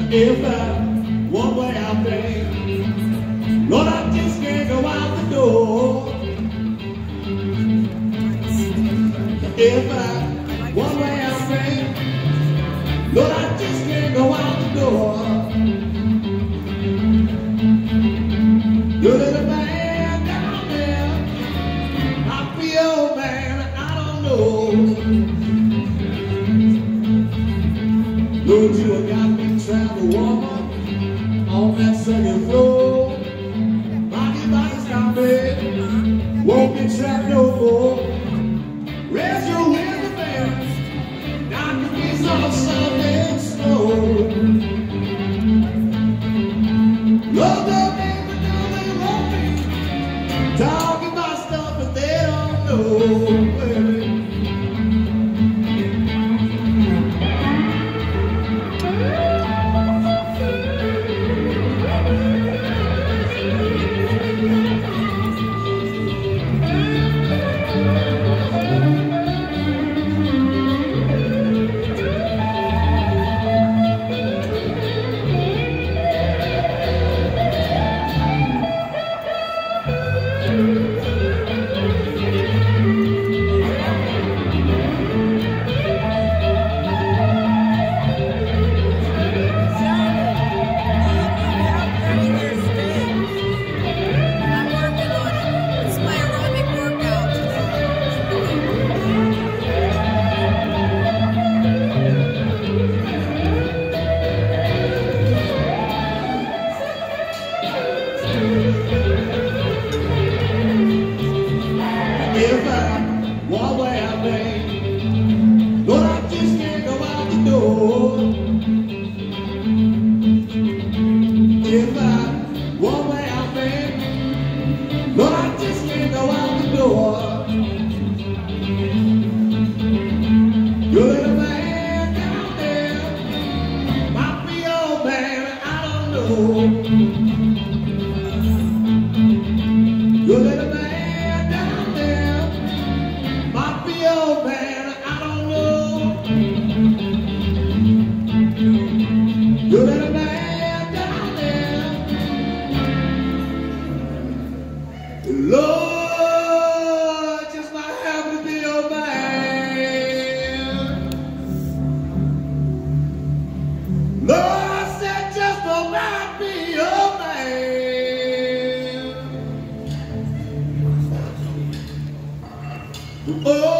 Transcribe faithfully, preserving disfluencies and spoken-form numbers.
If I one way out there, Lord, I just can't go out the door. If I one way out there, Lord, I just can't go out the door. You little man down there, I feel man, I don't know. Lord, you have got me travel woman on that second floor. Rocky bodies got me, won't be trapped no more. Raise your window, man, knock the keys off something slow. Love the neighbor, know they want me, talking about stuff that they don't know. If I one way out there, Lord, I just can't go out the door. If I one way out there, Lord, I just can't go out the door. You little man down there, might be old man, I don't know. You little man oh man, I don't know. You little man down there, Lord, just might happen to be your man. Lord, I said just might be your man. Oh.